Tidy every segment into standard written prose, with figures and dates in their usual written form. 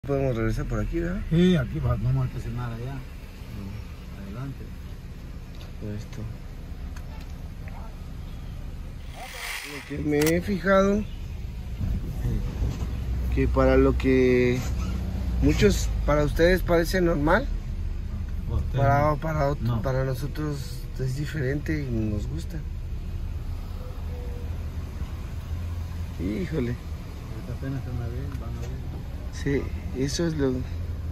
Podemos regresar por aquí, ¿verdad? Sí, aquí vamos a estacionar allá. Adelante. Esto. Lo que me he fijado que para lo que muchos para ustedes parece normal, para nosotros es diferente y nos gusta. Híjole. Apenas van a ver. Sí, eso es lo...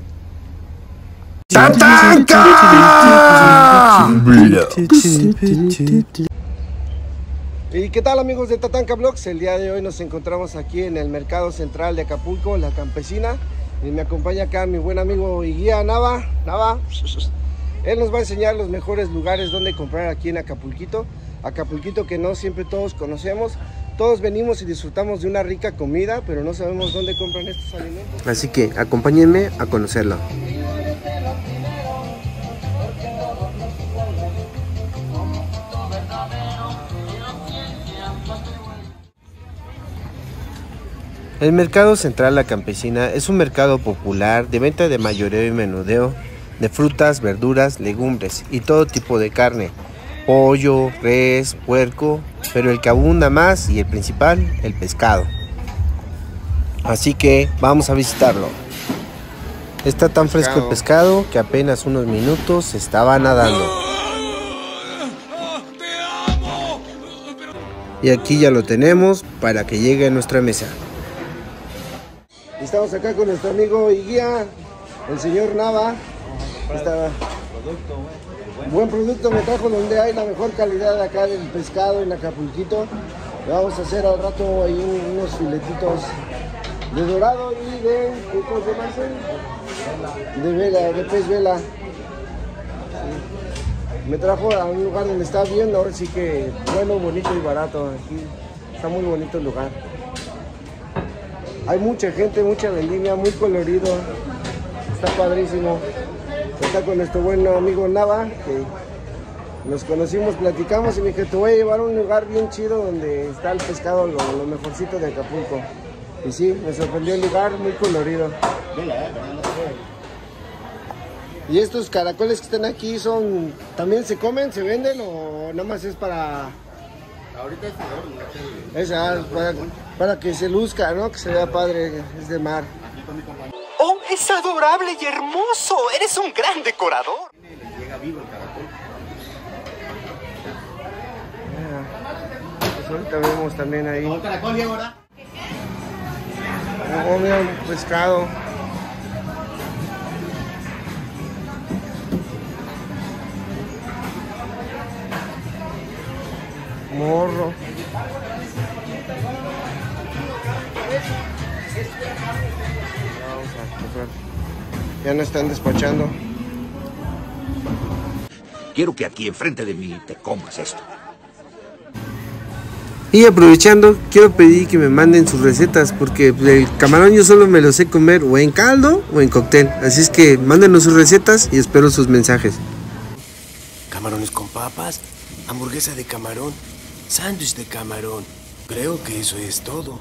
¡Tatanka! ¿Y qué tal, amigos de Tatanka Vlogs? El día de hoy nos encontramos aquí en el mercado central de Acapulco, La Campesina, y me acompaña acá mi buen amigo y guía Nava. Él nos va a enseñar los mejores lugares donde comprar aquí en Acapulquito que no siempre todos conocemos. Todos venimos y disfrutamos de una rica comida, pero no sabemos dónde compran estos alimentos. Así que acompáñenme a conocerlo. El mercado central La Campesina es un mercado popular de venta de mayoreo y menudeo, de frutas, verduras, legumbres y todo tipo de carne. Pollo, res, puerco, pero el que abunda más y el principal, el pescado. Así que vamos a visitarlo. Está tan fresco el pescado que apenas unos minutos se estaba nadando. Y aquí ya lo tenemos para que llegue a nuestra mesa. Estamos acá con nuestro amigo y guía, el señor Nava. Buen producto me trajo, donde hay la mejor calidad acá del pescado en Acapulquito. Le vamos a hacer al rato ahí unos filetitos de dorado y de vela, de pez vela. Sí. Me trajo a un lugar donde está bien, ahora sí que bueno, bonito y barato. Aquí está muy bonito el lugar. Hay mucha gente, mucha vendimia, muy colorido. Está padrísimo. Está con nuestro buen amigo Nava, que nos conocimos, platicamos y me dije, te voy a llevar a un lugar bien chido donde está el pescado, lo mejorcito de Acapulco. Y sí, me sorprendió el lugar, muy colorido. ¿Y estos caracoles que están aquí también se comen, se venden o nada más es para...? Ahorita es para que se luzca, ¿no? Que se vea padre, es de mar. ¡Oh, es adorable y hermoso! ¡Eres un gran decorador! llega vivo el caracol. Pues ahorita vemos también ahí. ¿El caracol llega ahora? Oh, mira, un pescado. Morro. Ya no están despachando. Quiero que aquí enfrente de mí te comas esto. Y aprovechando, quiero pedir que me manden sus recetas, porque el camarón yo solo me lo sé comer o en caldo o en cóctel. Así es que mándenos sus recetas y espero sus mensajes. Camarones con papas, hamburguesa de camarón, sándwich de camarón. Creo que eso es todo.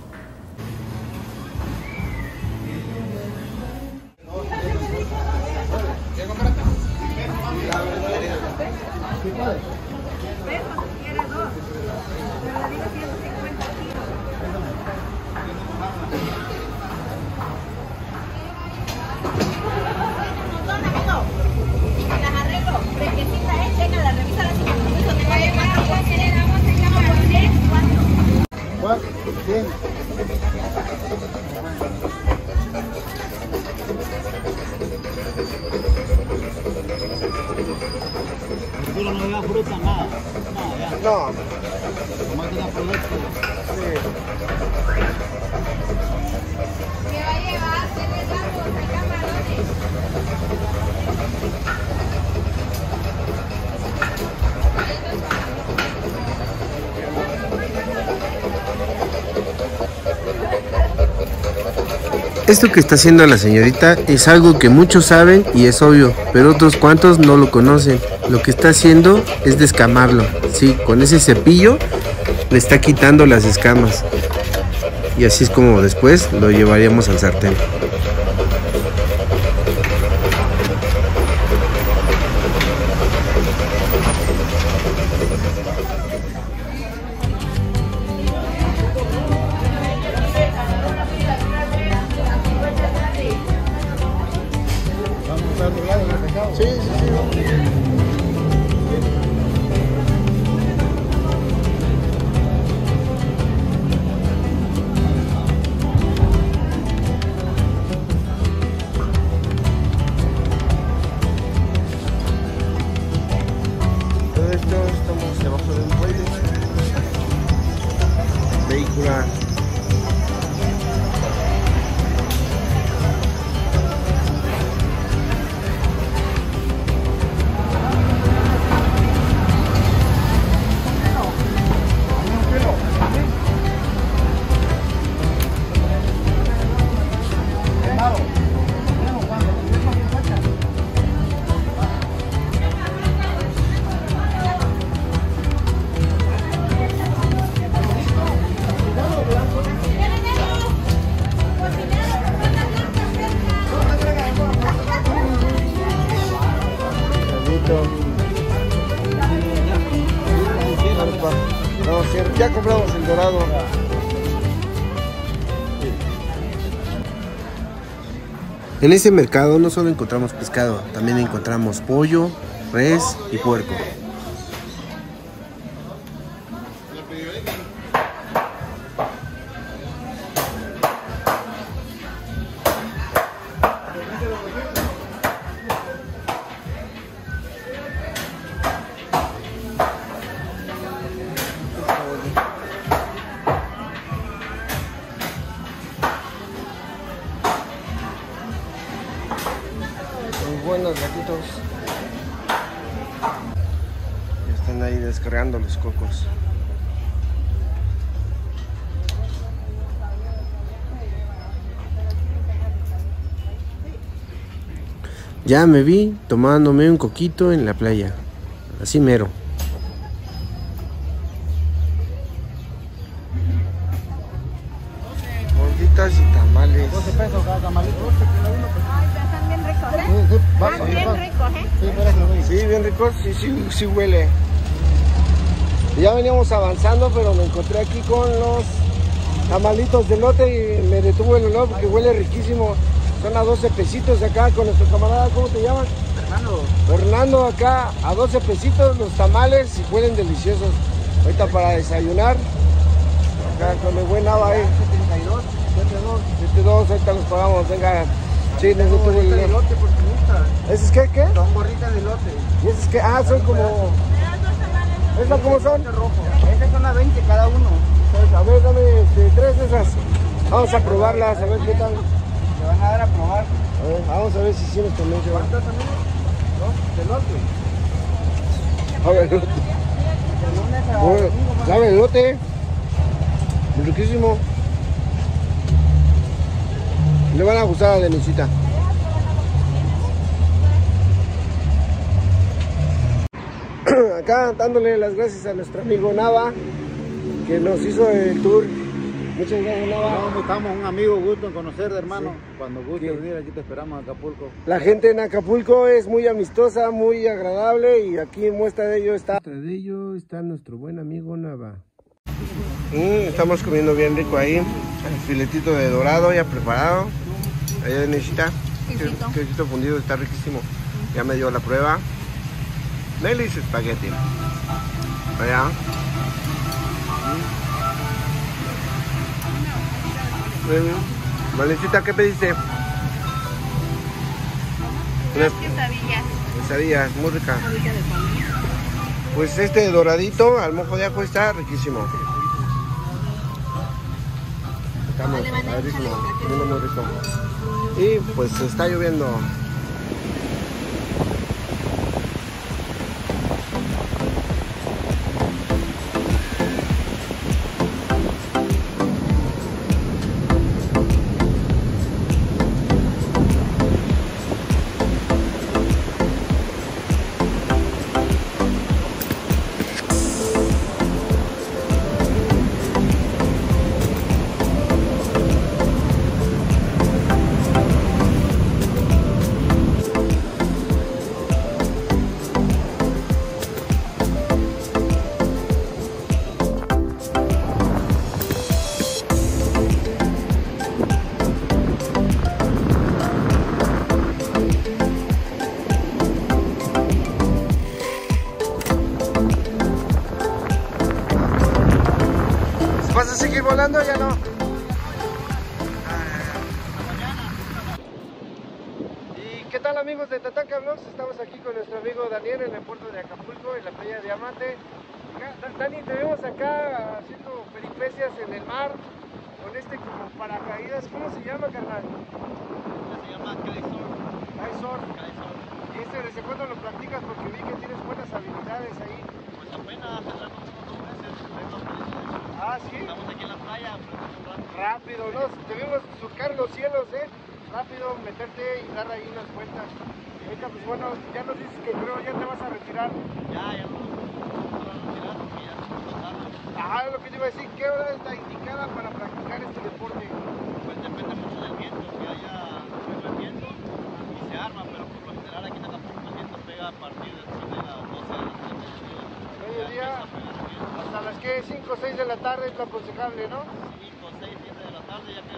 Pero no lleva fruta, nada. No. Nomás tiene producto. Sí. ¿Qué va a llevar? ¿Qué le damos? Hay camarones. Esto que está haciendo la señorita es algo que muchos saben y es obvio, pero otros cuantos no lo conocen. Lo que está haciendo es descamarlo. Sí, con ese cepillo le está quitando las escamas. Y así es como después lo llevaríamos al sartén. Sí, sí, sí. Todo esto estamos debajo de un puente vehicular. No, ya compramos el dorado. En este mercado no solo encontramos pescado, también encontramos pollo, res y puerco. Buenos gatitos. Ya están ahí descargando los cocos. Ya me vi tomándome un coquito en la playa. Así mero. Gorditas y tamales. 12 pesos cada tamalito. Están bien ricos, ¿eh? Están bien ricos, ¿eh? Sí, bien ricos, sí huele. Ya veníamos avanzando, pero me encontré aquí con los tamalitos de elote y me detuvo el olor porque huele riquísimo. Son a 12 pesitos acá con nuestro camarada, ¿cómo te llamas? Fernando, acá a 12 pesitos los tamales y huelen deliciosos. Ahorita para desayunar, acá con el buen Nava ahí. 72, ahorita los pagamos, venga. Sí, necesito el elote porque me gusta. ¿Ese es qué? Son gorritas de elote. ¿Y ese es qué? Ah, son como... ¿Esas cómo son? Estas son a 20 cada uno. A ver, dame 3 de esas. Vamos a probarlas, a ver qué tal. Le van a dar a probar. A ver, vamos a ver si sí nos convence. ¿Cuántas también? 2 de elote. A ver, De lunes a bueno, domingo, más. sabe el elote. Muy riquísimo. Le van a gustar a Denisita. Acá dándole las gracias a nuestro amigo Nava que nos hizo el tour. Muchas gracias, Nava. No, estamos un amigo, gusto en conocer, hermano. Sí. Cuando guste Sí. venir, aquí te esperamos a Acapulco. La gente en Acapulco es muy amistosa, muy agradable y aquí en muestra de ello está nuestro buen amigo Nava. Estamos comiendo bien rico ahí, el filetito de dorado ya preparado. Ahí Denisita, quesito fundido, está riquísimo. Ya me dio la prueba. Nelly's espagueti. Allá. Valentina, ¿qué pediste? Unas quesadillas. Quesadillas, muy rica. Pues este doradito al mojo de ajo está riquísimo. Está muy riquísimo, muy rico. Y pues está lloviendo. hablando? Ya no. ¿Y qué tal, amigos de Tatanka Vlogs? Estamos aquí con nuestro amigo Daniel en el puerto de Acapulco, en la playa de Diamante. Dani, te vemos acá haciendo peripecias en el mar con como paracaídas. ¿Cómo se llama, carnal? Se llama Kitesurf. ¿Y desde cuándo lo practicas? Porque vi que tienes buenas habilidades ahí. Pues apenas tendremos unos 2 meses, Ah, ¿sí? estamos aquí en la playa, Rápido, ¿no? Debemos surcar los cielos, rápido, meterte y dar ahí unas vueltas. Ahorita, pues bueno, ya nos dices que creo ya te vas a retirar. ya no retirar porque ya estamos tarde. Ah, lo que te iba a decir, ¿qué hora es la indicada para practicar este deporte? Pues depende mucho del viento, que haya buen viento y se arma, pero por lo general aquí en Acapulco el viento pega a partir después de las 12 de la mediodía. Mediodía, Ya empieza a pegar el viento. hasta las que 5 o 6 de la tarde es lo aconsejable, ¿no? 5, 6, 7 de la tarde, ya que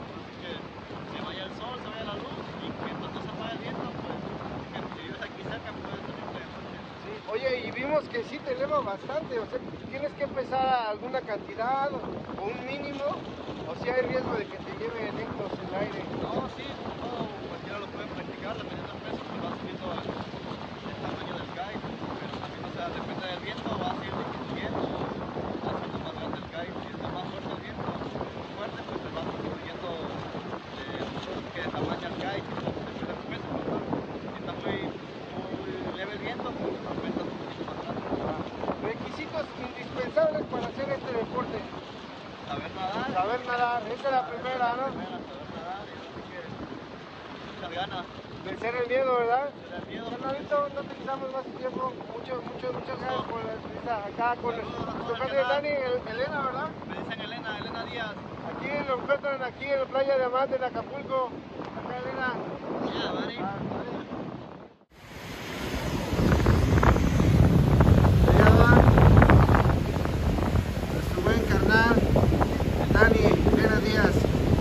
se vaya el sol, se vaya la luz y que cuando se apague el viento, pues que si vives aquí cerca puedes salir de noche. Sí. Oye, y vimos que sí te eleva bastante, o sea, tienes que empezar a alguna cantidad o un mínimo, o si hay riesgo de que te lleve lejos el aire. No, sí, todo cualquiera lo puede practicar, dependiendo del peso, pues va subiendo el tamaño del kite, pero también, o sea, depende del viento, va a ir disminuyendo, va siendo más grande el kite, si está más fuerte el viento, muy fuerte, pues se va disminuyendo de tamaño el kite, depende del peso, ¿no? Si está muy leve el viento, pues aumentas un poquito más grande. Requisitos indispensables para hacer este deporte. Saber nadar. Saber nadar, esa es la primera, ¿no? Saber nadar y así que muchas ganas. Vencer el miedo, ¿verdad? Vencer el miedo. Carnalito, no utilizamos más tiempo. Muchas gracias por la entrevista acá con Saludos a tu todo el padre canal. Dani, Elena, ¿verdad? Me dicen Elena Díaz. Aquí lo encuentran aquí en la playa de Diamante, en Acapulco. Acá, Elena. Yeah, buddy. Allá va nuestro buen carnal, Dani, Elena Díaz.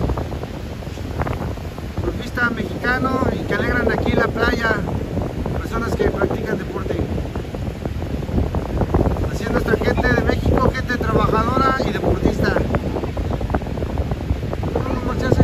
Surfista mexicano y que alegran aquí la playa, personas que practican deporte. Así es nuestra gente de México, gente trabajadora y deportista. ¿Cómo marcharse?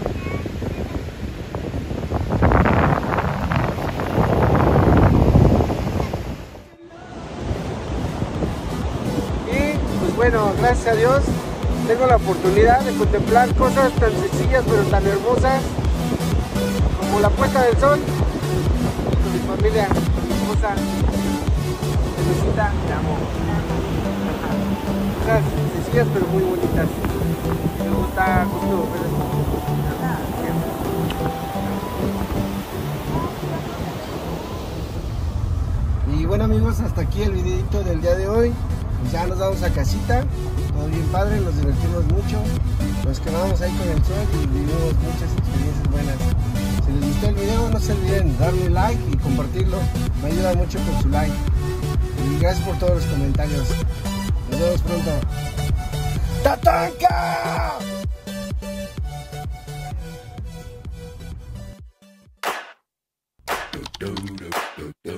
Y pues bueno, gracias a Dios tengo la oportunidad de contemplar cosas tan sencillas pero tan hermosas como la puesta del sol con mi familia, mi esposa, mi visita, te amo. Cosas sencillas pero muy bonitas. Me gusta justo ver esto. Y bueno, amigos, hasta aquí el videito del día de hoy. Pues ya nos vamos a casita, todo bien padre, nos divertimos mucho, nos quedamos ahí con el sol y vivimos muchas experiencias buenas. Si les gustó el video, no se olviden darle like y compartirlo, me ayuda mucho con su like. Y gracias por todos los comentarios. Nos vemos pronto. ¡Tatanka!